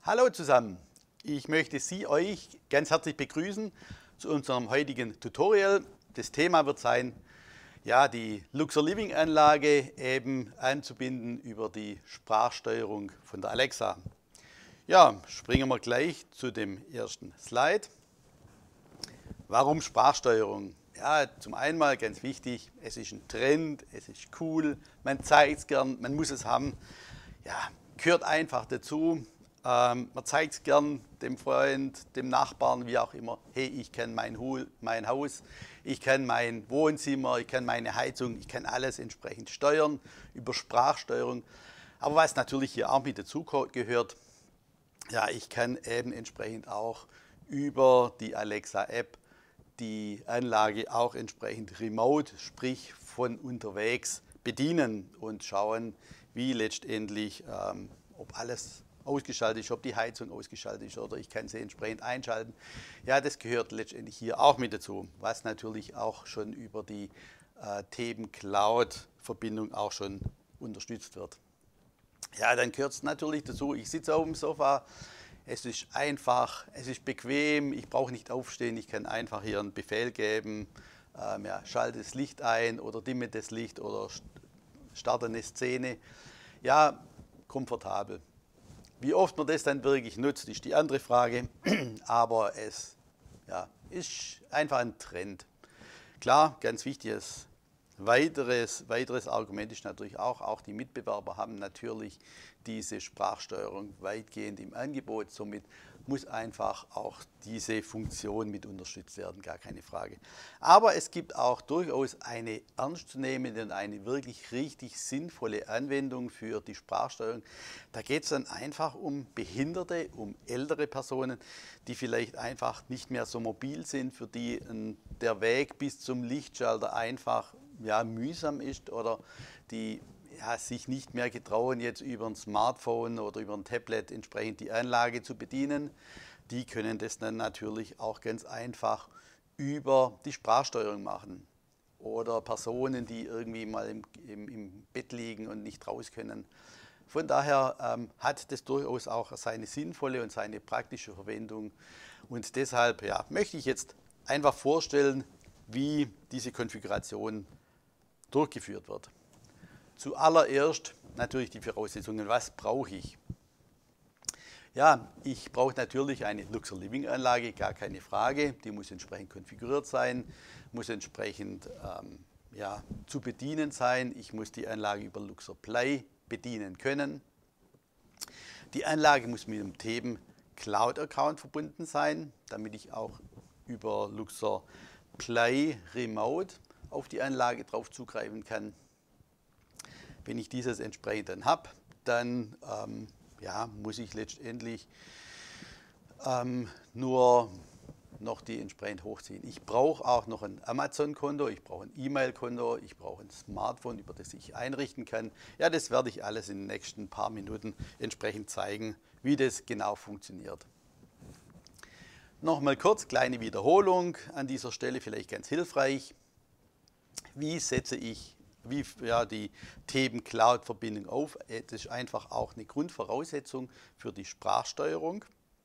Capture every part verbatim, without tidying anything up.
Hallo zusammen, ich möchte Sie euch ganz herzlich begrüßen zu unserem heutigen Tutorial. Das Thema wird sein, ja, die Luxor Living Anlage eben anzubinden über die Sprachsteuerung von der Alexa. Ja, springen wir gleich zu dem ersten Slide. Warum Sprachsteuerung? Ja, zum einen mal ganz wichtig, es ist ein Trend, es ist cool, man zeigt es gern, man muss es haben. Ja, gehört einfach dazu. Ähm, man zeigt es gern dem Freund, dem Nachbarn, wie auch immer. Hey, ich kenne mein, mein Haus, ich kenne mein Wohnzimmer, ich kenne meine Heizung, ich kann alles entsprechend steuern über Sprachsteuerung. Aber was natürlich hier auch mit dazu gehört, ja, ich kann eben entsprechend auch über die Alexa-App die Anlage auch entsprechend remote, sprich von unterwegs bedienen und schauen, wie letztendlich, ähm, ob alles ausgeschaltet ist, ob die Heizung ausgeschaltet ist oder ich kann sie entsprechend einschalten. Ja, das gehört letztendlich hier auch mit dazu, was natürlich auch schon über die äh, Theben Cloud-Verbindung auch schon unterstützt wird. Ja, dann gehört es natürlich dazu, ich sitze auf dem Sofa, es ist einfach, es ist bequem, ich brauche nicht aufstehen, ich kann einfach hier einen Befehl geben, ähm, ja, schalte das Licht ein oder dimme das Licht oder starte eine Szene. Ja, komfortabel. Wie oft man das dann wirklich nutzt, ist die andere Frage, aber es ja, ist einfach ein Trend. Klar, ganz wichtiges weiteres, weiteres Argument ist natürlich auch, auch die Mitbewerber haben natürlich diese Sprachsteuerung weitgehend im Angebot, somit muss einfach auch diese Funktion mit unterstützt werden, gar keine Frage. Aber es gibt auch durchaus eine ernstzunehmende und eine wirklich richtig sinnvolle Anwendung für die Sprachsteuerung. Da geht es dann einfach um Behinderte, um ältere Personen, die vielleicht einfach nicht mehr so mobil sind, für die der Weg bis zum Lichtschalter einfach ja, mühsam ist oder die ja, sich nicht mehr getrauen, jetzt über ein Smartphone oder über ein Tablet entsprechend die Anlage zu bedienen. Die können das dann natürlich auch ganz einfach über die Sprachsteuerung machen. Oder Personen, die irgendwie mal im, im, im Bett liegen und nicht raus können. Von daher ähm, hat das durchaus auch seine sinnvolle und seine praktische Verwendung. Und deshalb ja, möchte ich jetzt einfach vorstellen, wie diese Konfiguration durchgeführt wird. Zuallererst natürlich die Voraussetzungen, was brauche ich? Ja, ich brauche natürlich eine Luxor Living Anlage, gar keine Frage. Die muss entsprechend konfiguriert sein, muss entsprechend ähm, ja, zu bedienen sein. Ich muss die Anlage über Luxor Play bedienen können. Die Anlage muss mit dem Theben Cloud Account verbunden sein, damit ich auch über Luxor Play Remote auf die Anlage drauf zugreifen kann. Wenn ich dieses entsprechend dann habe, dann ähm, ja, muss ich letztendlich ähm, nur noch die entsprechend hochziehen. Ich brauche auch noch ein Amazon-Konto, ich brauche ein E-Mail-Konto, ich brauche ein Smartphone, über das ich einrichten kann. Ja, das werde ich alles in den nächsten paar Minuten entsprechend zeigen, wie das genau funktioniert. Nochmal kurz, kleine Wiederholung an dieser Stelle, vielleicht ganz hilfreich. Wie setze ich wie, ja, die Theben Cloud-Verbindung auf? Das ist einfach auch eine Grundvoraussetzung für die Sprachsteuerung.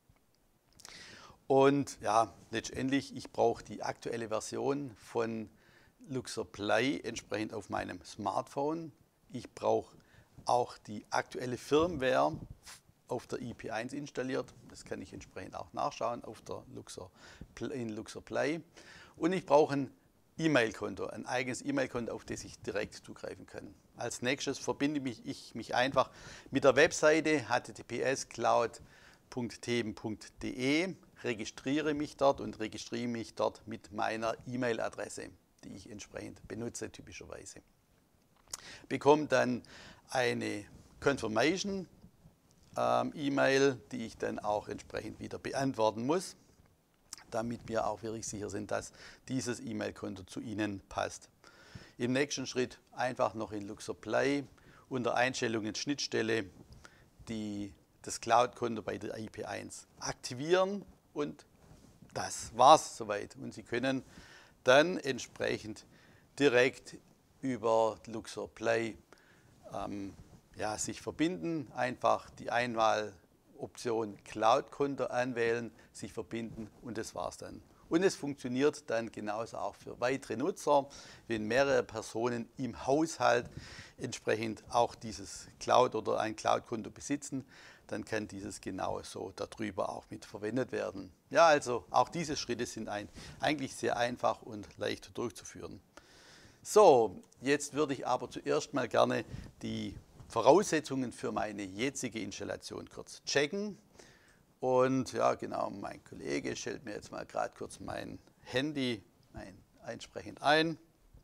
Und ja, letztendlich, ich brauche die aktuelle Version von Luxor Play entsprechend auf meinem Smartphone. Ich brauche auch die aktuelle Firmware auf der I P eins installiert. Das kann ich entsprechend auch nachschauen auf der Luxor, in Luxor Play. Und ich brauche ein E-Mail-Konto, ein eigenes E-Mail-Konto, auf das ich direkt zugreifen kann. Als nächstes verbinde mich, ich mich einfach mit der Webseite h t t p s cloud punkt theben punkt de, registriere mich dort und registriere mich dort mit meiner E-Mail-Adresse, die ich entsprechend benutze typischerweise. Bekomme dann eine Confirmation ähm, E-Mail, die ich dann auch entsprechend wieder beantworten muss, damit wir auch wirklich sicher sind, dass dieses E-Mail-Konto zu Ihnen passt. Im nächsten Schritt einfach noch in Luxor Play unter Einstellungen Schnittstelle die, das Cloud-Konto bei der I P eins aktivieren und das war's soweit. Und Sie können dann entsprechend direkt über Luxor Play ähm, ja, sich verbinden, einfach die Einwahl Option Cloud-Konto anwählen, sich verbinden und das war's dann. Und es funktioniert dann genauso auch für weitere Nutzer, wenn mehrere Personen im Haushalt entsprechend auch dieses Cloud oder ein Cloud-Konto besitzen, dann kann dieses genauso darüber auch mit verwendet werden. Ja, also auch diese Schritte sind ein, eigentlich sehr einfach und leicht durchzuführen. So, jetzt würde ich aber zuerst mal gerne die Voraussetzungen für meine jetzige Installation kurz checken. Und ja, genau, mein Kollege stellt mir jetzt mal gerade kurz mein Handy mein, entsprechend ein.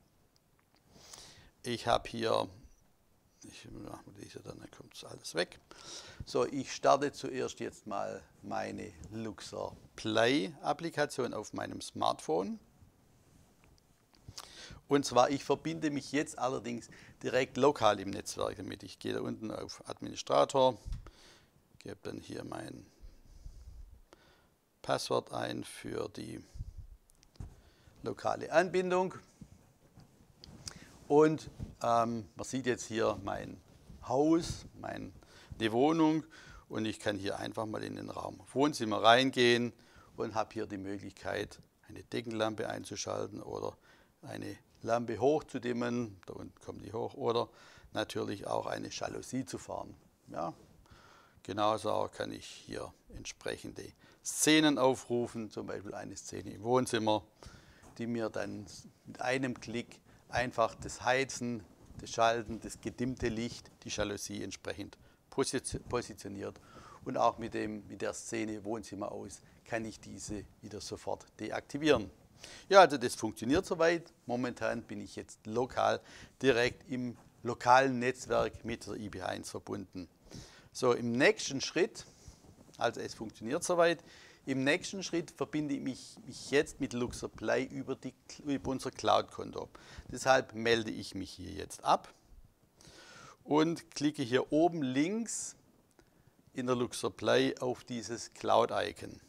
Ich habe hier, ich mache diese, dann kommt es alles weg. So, ich starte zuerst jetzt mal meine Luxor Play Applikation auf meinem Smartphone. Und zwar, ich verbinde mich jetzt allerdings direkt lokal im Netzwerk damit. Ich gehe da unten auf Administrator, gebe dann hier mein Passwort ein für die lokale Anbindung. Und ähm, man sieht jetzt hier mein Haus, meine Wohnung und ich kann hier einfach mal in den Raum Wohnzimmer reingehen und habe hier die Möglichkeit, eine Deckenlampe einzuschalten oder eine Lampe hochzudimmen, da unten kommt die hoch, oder natürlich auch eine Jalousie zu fahren. Ja, genauso auch kann ich hier entsprechende Szenen aufrufen, zum Beispiel eine Szene im Wohnzimmer, die mir dann mit einem Klick einfach das Heizen, das Schalten, das gedimmte Licht, die Jalousie entsprechend positioniert. Und auch mit, dem, mit der Szene Wohnzimmer aus kann ich diese wieder sofort deaktivieren. Ja, also das funktioniert soweit. Momentan bin ich jetzt lokal direkt im lokalen Netzwerk mit der I B eins verbunden. So, im nächsten Schritt, also es funktioniert soweit, im nächsten Schritt verbinde ich mich, mich jetzt mit Luxor Play über, die, über unser Cloud-Konto. Deshalb melde ich mich hier jetzt ab und klicke hier oben links in der Luxor Play auf dieses Cloud-Icon.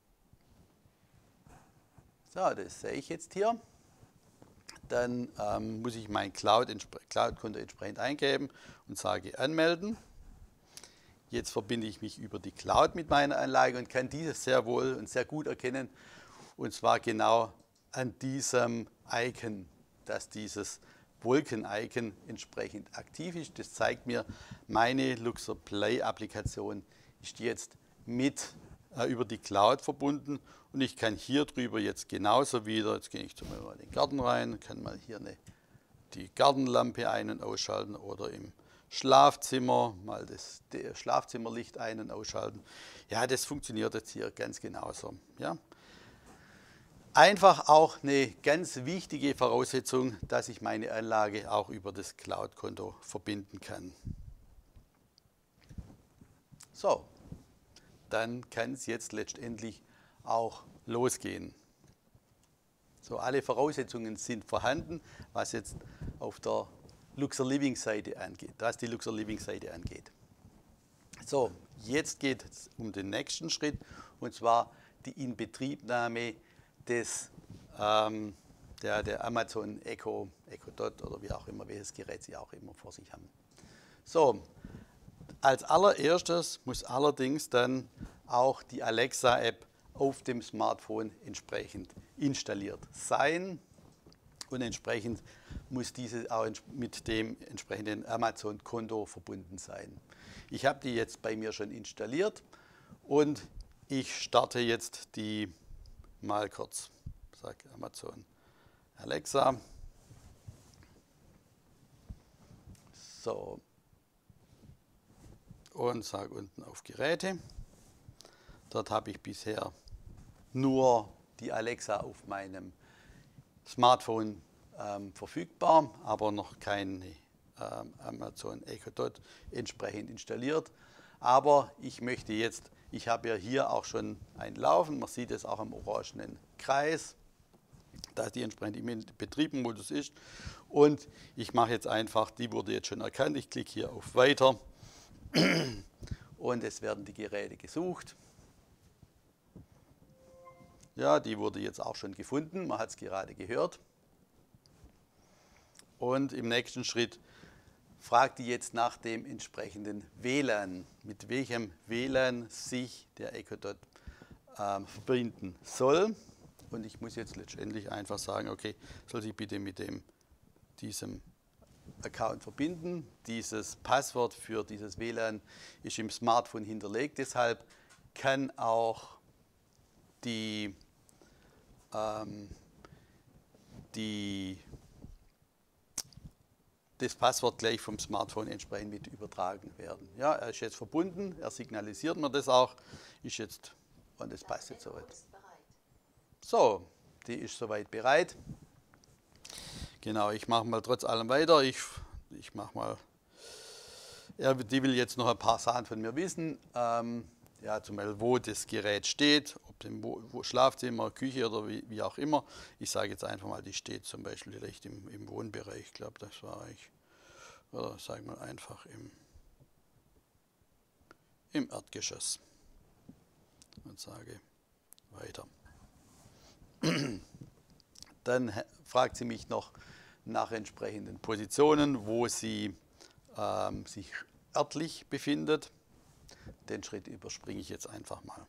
So, das sehe ich jetzt hier. Dann ähm, muss ich mein Cloud-Konto entsprechend eingeben und sage anmelden. Jetzt verbinde ich mich über die Cloud mit meiner Anlage und kann dieses sehr wohl und sehr gut erkennen. Und zwar genau an diesem Icon, dass dieses Wolken-Icon entsprechend aktiv ist. Das zeigt mir, meine Luxor Play-Applikation ist jetzt mit äh, über die Cloud verbunden und ich kann hier drüber jetzt genauso wieder, jetzt gehe ich zum Beispiel mal in den Garten rein, kann mal hier eine, die Gartenlampe ein- und ausschalten oder im Schlafzimmer mal das, das Schlafzimmerlicht ein- und ausschalten. Ja, das funktioniert jetzt hier ganz genauso. Ja. Einfach auch eine ganz wichtige Voraussetzung, dass ich meine Anlage auch über das Cloud-Konto verbinden kann. So, dann kann es jetzt letztendlich auch losgehen. So, alle Voraussetzungen sind vorhanden, was jetzt auf der Luxor Living Seite angeht, was die Luxor Living Seite angeht. So, jetzt geht es um den nächsten Schritt und zwar die Inbetriebnahme des ähm, der, der Amazon Echo, Echo Dot oder wie auch immer, welches Gerät Sie auch immer vor sich haben. So, als allererstes muss allerdings dann auch die Alexa-App auf dem Smartphone entsprechend installiert sein und entsprechend muss diese auch mit dem entsprechenden Amazon-Konto verbunden sein. Ich habe die jetzt bei mir schon installiert und ich starte jetzt die mal kurz, sage Amazon Alexa. So. Und sage unten auf Geräte. Dort habe ich bisher nur die Alexa auf meinem Smartphone ähm, verfügbar, aber noch keine ähm, Amazon Echo Dot entsprechend installiert. Aber ich möchte jetzt, ich habe ja hier auch schon ein Laufen, man sieht es auch am orangenen Kreis, dass die entsprechend im Betriebmodus ist. Und ich mache jetzt einfach, die wurde jetzt schon erkannt, ich klicke hier auf Weiter und es werden die Geräte gesucht. Ja, die wurde jetzt auch schon gefunden, man hat es gerade gehört. Und im nächsten Schritt fragt die jetzt nach dem entsprechenden W L A N, mit welchem W L A N sich der EcoDot ähm, verbinden soll. Und ich muss jetzt letztendlich einfach sagen, okay, soll sich bitte mit dem, diesem Account verbinden. Dieses Passwort für dieses W L A N ist im Smartphone hinterlegt, deshalb kann auch die, ähm, die das Passwort gleich vom Smartphone entsprechend mit übertragen werden. Ja, er ist jetzt verbunden, er signalisiert mir das auch, ist jetzt, und das passt jetzt soweit. So, die ist soweit bereit. Genau, ich mache mal trotz allem weiter. Ich, ich mache mal, er, die will jetzt noch ein paar Sachen von mir wissen. Ähm, ja, zum Beispiel, wo das Gerät steht, ob im wo, wo Schlafzimmer, Küche oder wie, wie auch immer. Ich sage jetzt einfach mal, die steht zum Beispiel vielleicht im, im Wohnbereich. Ich glaube, das war ich. Oder sagen wir einfach im, im Erdgeschoss. Und sage weiter. Dann fragt sie mich noch nach entsprechenden Positionen, wo sie ähm, sich örtlich befindet. Den Schritt überspringe ich jetzt einfach mal.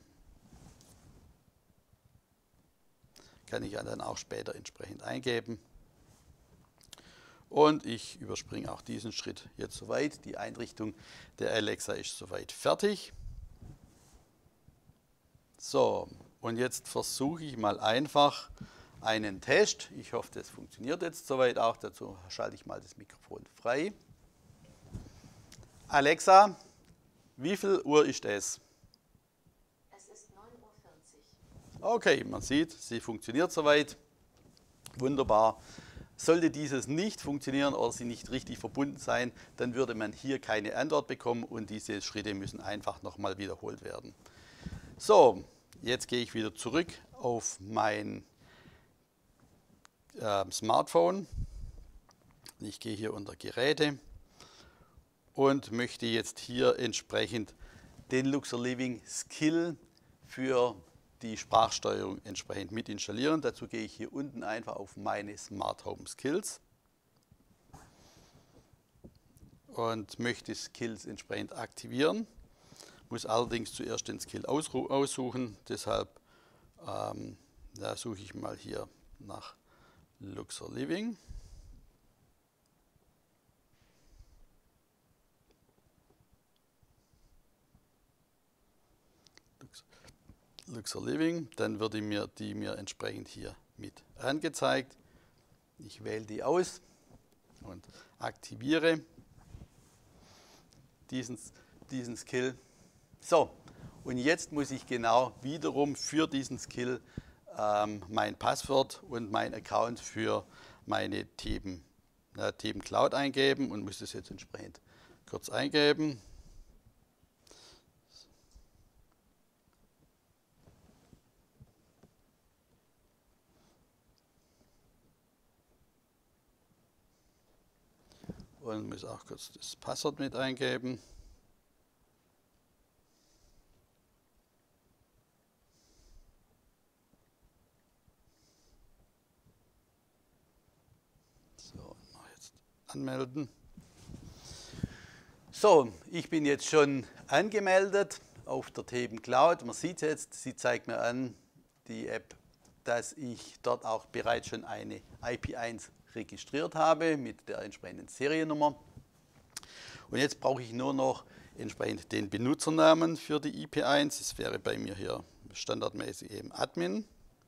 Kann ich ja dann auch später entsprechend eingeben. Und ich überspringe auch diesen Schritt jetzt soweit. Die Einrichtung der Alexa ist soweit fertig. So, und jetzt versuche ich mal einfach einen Test. Ich hoffe, das funktioniert jetzt soweit auch. Dazu schalte ich mal das Mikrofon frei. Alexa, wie viel Uhr ist es? Es ist neun Uhr vierzig. Okay, man sieht, sie funktioniert soweit. Wunderbar. Sollte dieses nicht funktionieren oder sie nicht richtig verbunden sein, dann würde man hier keine Antwort bekommen und diese Schritte müssen einfach nochmal wiederholt werden. So, jetzt gehe ich wieder zurück auf mein äh, Smartphone. Ich gehe hier unter Geräte und möchte jetzt hier entsprechend den Luxor Living Skill für die Sprachsteuerung entsprechend mit installieren. Dazu gehe ich hier unten einfach auf meine Smart Home Skills und möchte Skills entsprechend aktivieren. Muss allerdings zuerst den Skill aussuchen, deshalb ähm, da suche ich mal hier nach Luxor Living. Luxor Living, dann würde mir die mir entsprechend hier mit angezeigt. Ich wähle die aus und aktiviere diesen, diesen Skill. So, und jetzt muss ich genau wiederum für diesen Skill ähm, mein Passwort und mein Account für meine Theben, äh, Theben Cloud eingeben und muss das jetzt entsprechend kurz eingeben. Und muss auch kurz das Passwort mit eingeben. So, jetzt anmelden. So, ich bin jetzt schon angemeldet auf der Theben Cloud. Man sieht jetzt, sie zeigt mir an, die App, dass ich dort auch bereits schon eine I P eins registriert habe mit der entsprechenden Seriennummer. Und jetzt brauche ich nur noch entsprechend den Benutzernamen für die I P eins. Das wäre bei mir hier standardmäßig eben Admin.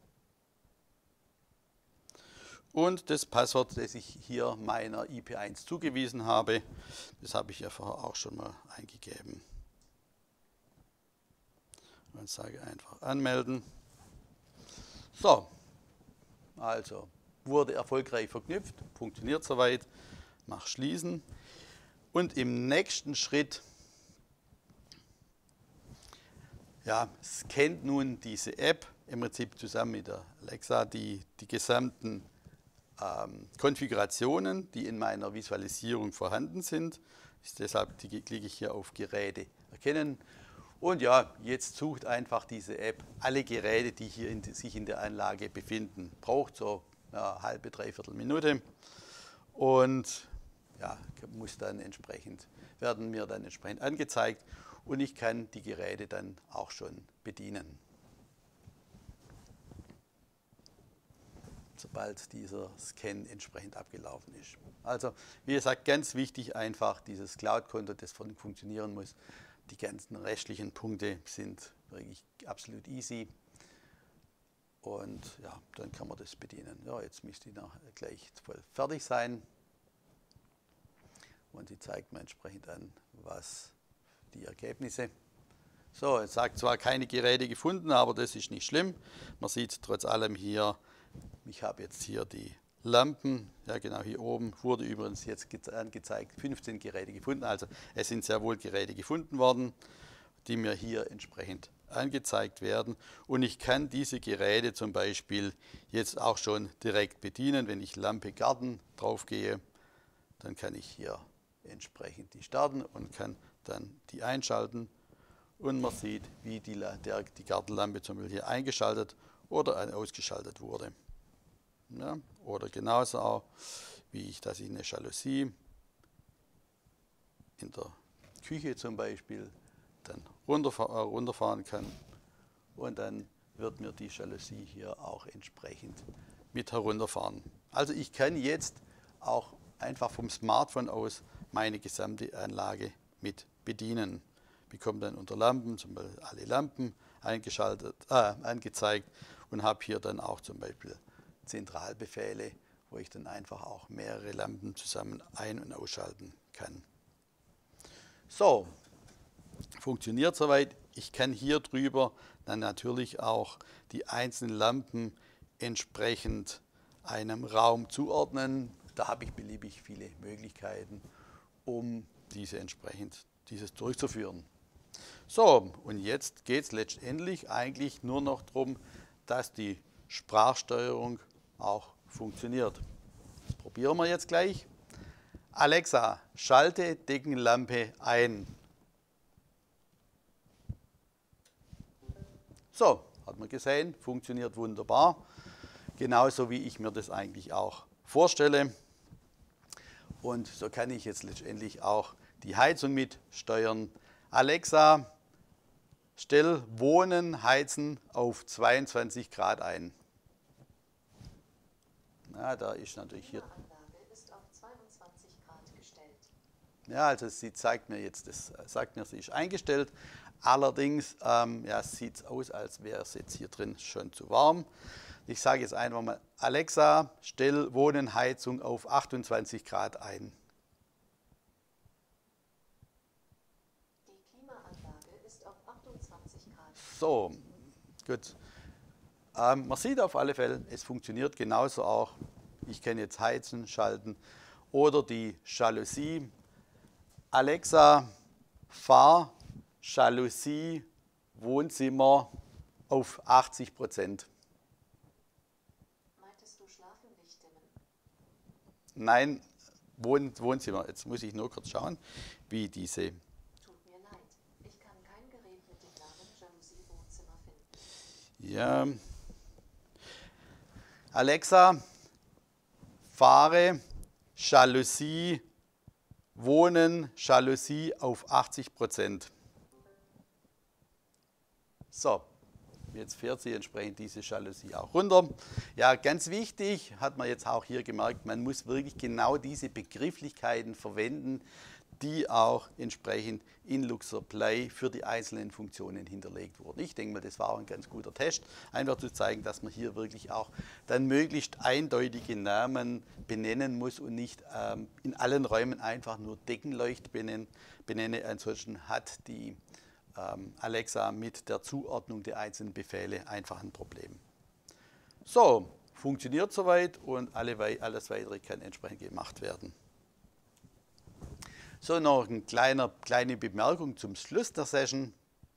Und das Passwort, das ich hier meiner I P eins zugewiesen habe, das habe ich ja vorher auch schon mal eingegeben. Und sage einfach anmelden. So, also wurde erfolgreich verknüpft, funktioniert soweit, mach schließen und im nächsten Schritt ja, scannt nun diese App im Prinzip zusammen mit der Alexa die, die gesamten ähm, Konfigurationen, die in meiner Visualisierung vorhanden sind. Deshalb klicke ich hier auf Geräte erkennen. Und ja, jetzt sucht einfach diese App alle Geräte, die hier in, sich in der Anlage befinden. Braucht so eine halbe, dreiviertel Minute. Und ja, muss dann entsprechend, werden mir dann entsprechend angezeigt und ich kann die Geräte dann auch schon bedienen. Sobald dieser Scan entsprechend abgelaufen ist. Also wie gesagt, ganz wichtig einfach dieses Cloud-Konto, das funktionieren muss. Die ganzen restlichen Punkte sind wirklich absolut easy. Und ja, dann kann man das bedienen. Ja, jetzt müsste die noch gleich voll fertig sein. Und sie zeigt mir entsprechend an, was die Ergebnisse. So, es sagt zwar keine Geräte gefunden, aber das ist nicht schlimm. Man sieht trotz allem hier, ich habe jetzt hier die Lampen, ja genau hier oben wurde übrigens jetzt angezeigt, fünfzehn Geräte gefunden. Also es sind sehr wohl Geräte gefunden worden, die mir hier entsprechend angezeigt werden. Und ich kann diese Geräte zum Beispiel jetzt auch schon direkt bedienen. Wenn ich Lampe Garten drauf gehe, dann kann ich hier entsprechend die starten und kann dann die einschalten. Und man sieht, wie die, der, die Gartenlampe zum Beispiel hier eingeschaltet oder ausgeschaltet wurde. Ja, oder genauso auch, wie ich, dass ich eine Jalousie in der Küche zum Beispiel dann runterfahr, äh, runterfahren kann und dann wird mir die Jalousie hier auch entsprechend mit herunterfahren. Also ich kann jetzt auch einfach vom Smartphone aus meine gesamte Anlage mit bedienen. Ich bekomme dann unter Lampen zum Beispiel alle Lampen eingeschaltet, äh, angezeigt und habe hier dann auch zum Beispiel Zentralbefehle, wo ich dann einfach auch mehrere Lampen zusammen ein- und ausschalten kann. So, funktioniert soweit. Ich kann hier drüber dann natürlich auch die einzelnen Lampen entsprechend einem Raum zuordnen. Da habe ich beliebig viele Möglichkeiten, um diese entsprechend dieses durchzuführen. So, und jetzt geht es letztendlich eigentlich nur noch darum, dass die Sprachsteuerung auch funktioniert. Das probieren wir jetzt gleich. Alexa, schalte Deckenlampe ein. So, hat man gesehen, funktioniert wunderbar. Genauso wie ich mir das eigentlich auch vorstelle. Und so kann ich jetzt letztendlich auch die Heizung mit steuern. Alexa, stell Wohnen, Heizen auf zweiundzwanzig Grad ein. Ja, da ist natürlich hier. Die Klimaanlage ist auf zweiundzwanzig Grad gestellt. Ja, also sie zeigt mir jetzt, das sagt mir, sie ist eingestellt. Allerdings ähm, ja, sieht es aus, als wäre es jetzt hier drin schon zu warm. Ich sage jetzt einfach mal, Alexa, stell Wohnen, Heizung auf achtundzwanzig Grad ein. Die Klimaanlage ist auf achtundzwanzig Grad. So, gut. Ähm, man sieht auf alle Fälle, es funktioniert genauso auch. Ich kann jetzt heizen, schalten oder die Jalousie. Alexa, fahr Jalousie Wohnzimmer auf achtzig Prozent. Meintest du Schlafenlicht dimmen? Nein, Wohn Wohnzimmer. Jetzt muss ich nur kurz schauen, wie diese. Tut mir leid, ich kann kein Gerät mit dem Namen Jalousie Wohnzimmer finden. Ja. Alexa, fahre Jalousie Wohnen, Jalousie auf achtzig Prozent. So, jetzt fährt sie entsprechend diese Jalousie auch runter. Ja, ganz wichtig, hat man jetzt auch hier gemerkt, man muss wirklich genau diese Begrifflichkeiten verwenden, die auch entsprechend in Luxor Play für die einzelnen Funktionen hinterlegt wurden. Ich denke mal, das war auch ein ganz guter Test, einfach zu zeigen, dass man hier wirklich auch dann möglichst eindeutige Namen benennen muss und nicht ähm, in allen Räumen einfach nur Deckenleucht benennen, benenne. Ansonsten hat die ähm, Alexa mit der Zuordnung der einzelnen Befehle einfach ein Problem. So, funktioniert soweit und alle, alles weitere kann entsprechend gemacht werden. So, noch eine kleine, kleine Bemerkung zum Schluss der Session.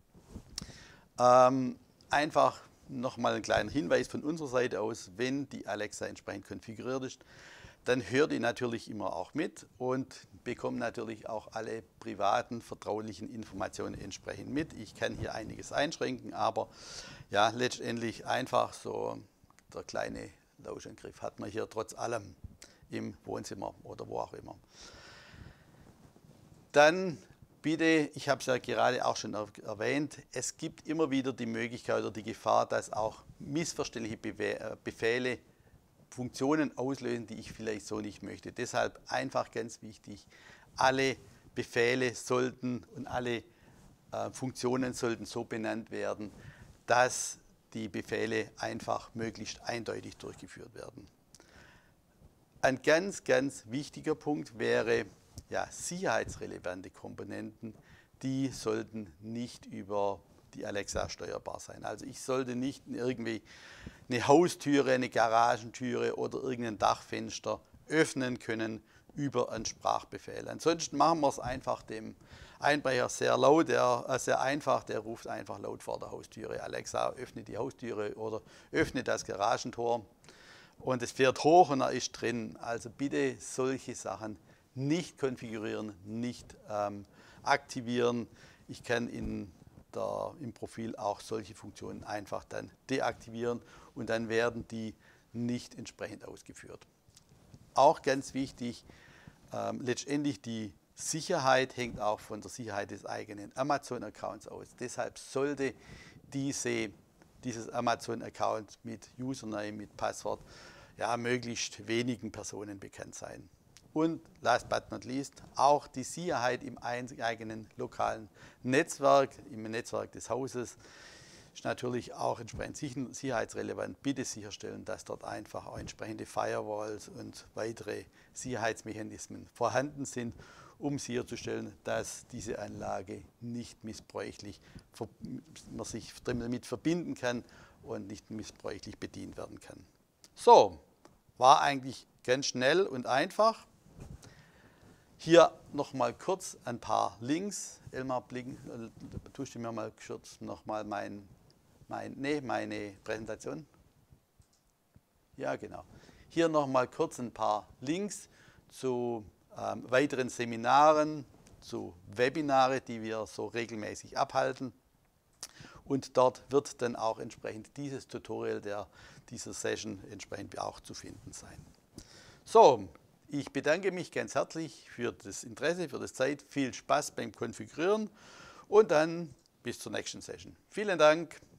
Ähm, einfach nochmal ein kleiner Hinweis von unserer Seite aus, wenn die Alexa entsprechend konfiguriert ist, dann hört ihr natürlich immer auch mit und bekommt natürlich auch alle privaten, vertraulichen Informationen entsprechend mit. Ich kann hier einiges einschränken, aber ja, letztendlich einfach so der kleine Lauschangriff hat man hier trotz allem im Wohnzimmer oder wo auch immer. Dann bitte, ich habe es ja gerade auch schon erwähnt, es gibt immer wieder die Möglichkeit oder die Gefahr, dass auch missverständliche Befehle Funktionen auslösen, die ich vielleicht so nicht möchte. Deshalb einfach ganz wichtig, alle Befehle sollten und alle äh, Funktionen sollten so benannt werden, dass die Befehle einfach möglichst eindeutig durchgeführt werden. Ein ganz, ganz wichtiger Punkt wäre, ja, sicherheitsrelevante Komponenten, die sollten nicht über die Alexa steuerbar sein. Also ich sollte nicht irgendwie eine Haustüre, eine Garagentüre oder irgendein Dachfenster öffnen können über einen Sprachbefehl. Ansonsten machen wir es einfach dem Einbrecher sehr laut, der, äh, sehr einfach, der ruft einfach laut vor der Haustüre: Alexa, öffne die Haustüre oder öffne das Garagentor. Und es fährt hoch und er ist drin. Also bitte solche Sachen nicht konfigurieren, nicht ähm, aktivieren. Ich kann in der, im Profil auch solche Funktionen einfach dann deaktivieren und dann werden die nicht entsprechend ausgeführt. Auch ganz wichtig, ähm, letztendlich die Sicherheit hängt auch von der Sicherheit des eigenen Amazon-Accounts aus. Deshalb sollte diese, dieses Amazon-Account mit Username, mit Passwort, ja, möglichst wenigen Personen bekannt sein. Und last but not least, auch die Sicherheit im eigenen lokalen Netzwerk, im Netzwerk des Hauses, ist natürlich auch entsprechend sicherheitsrelevant. Bitte sicherstellen, dass dort einfach auch entsprechende Firewalls und weitere Sicherheitsmechanismen vorhanden sind, um sicherzustellen, dass diese Anlage nicht missbräuchlich, man sich damit verbinden kann und nicht missbräuchlich bedient werden kann. So, war eigentlich ganz schnell und einfach. Hier nochmal kurz ein paar Links. Elmar, blicken, äh, tust du mir mal kurz nochmal mein, mein, nee, meine Präsentation? Ja, genau. Hier nochmal kurz ein paar Links zu ähm, weiteren Seminaren, zu Webinare, die wir so regelmäßig abhalten. Und dort wird dann auch entsprechend dieses Tutorial der, dieser Session entsprechend auch zu finden sein. So, ich bedanke mich ganz herzlich für das Interesse, für das Zeit. Viel Spaß beim Konfigurieren und dann bis zur nächsten Session. Vielen Dank.